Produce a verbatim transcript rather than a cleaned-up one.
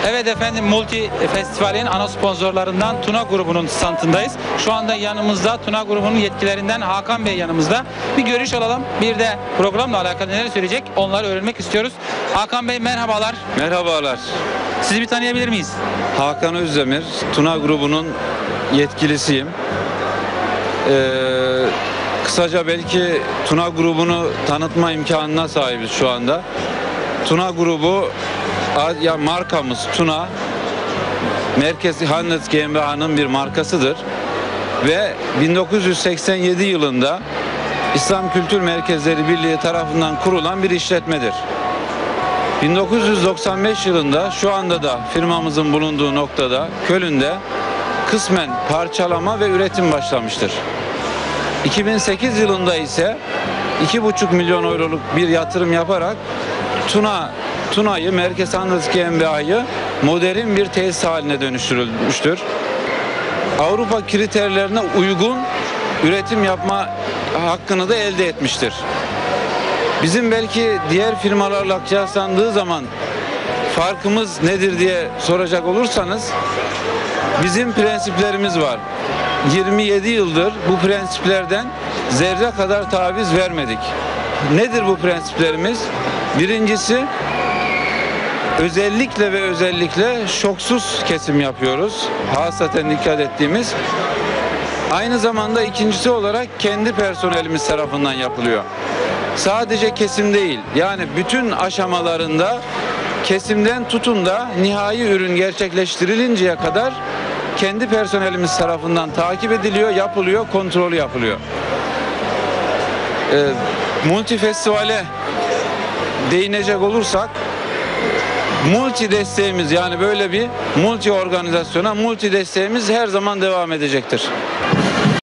Evet efendim, Multi Festival'in ana sponsorlarından Tuna grubunun standındayız. Şu anda yanımızda Tuna grubunun yetkililerinden Hakan Bey yanımızda. Bir görüş alalım. Bir de programla alakalı neler söyleyecek onları öğrenmek istiyoruz. Hakan Bey merhabalar. Merhabalar. Sizi bir tanıyabilir miyiz? Hakan Özdemir, Tuna grubunun yetkilisiyim. Ee, kısaca belki Tuna grubunu tanıtma imkanına sahibiz şu anda. Tuna grubu, ya markamız Tuna, Merkezi Handels GmbH'nın bir markasıdır. Ve bin dokuz yüz seksen yedi yılında İslam Kültür Merkezleri Birliği tarafından kurulan bir işletmedir. bin dokuz yüz doksan beş yılında şu anda da firmamızın bulunduğu noktada Köln'de kısmen parçalama ve üretim başlamıştır. iki bin sekiz yılında ise iki buçuk milyon euroluk bir yatırım yaparak Tuna Tuna'yı, Merkez Handels GmbH'yı modern bir tesis haline dönüştürülmüştür. Avrupa kriterlerine uygun üretim yapma hakkını da elde etmiştir. Bizim belki diğer firmalarla kıyaslandığı zaman farkımız nedir diye soracak olursanız, bizim prensiplerimiz var. yirmi yedi yıldır bu prensiplerden zerre kadar taviz vermedik. Nedir bu prensiplerimiz? Birincisi, özellikle ve özellikle şoksuz kesim yapıyoruz. Hasaten dikkat ettiğimiz. Aynı zamanda ikincisi olarak kendi personelimiz tarafından yapılıyor. Sadece kesim değil, yani bütün aşamalarında kesimden tutun da nihai ürün gerçekleştirilinceye kadar kendi personelimiz tarafından takip ediliyor, yapılıyor, kontrolü yapılıyor. Ee, Multi Festival'e değinecek olursak, multi desteğimiz, yani böyle bir multi organizasyona multi desteğimiz her zaman devam edecektir.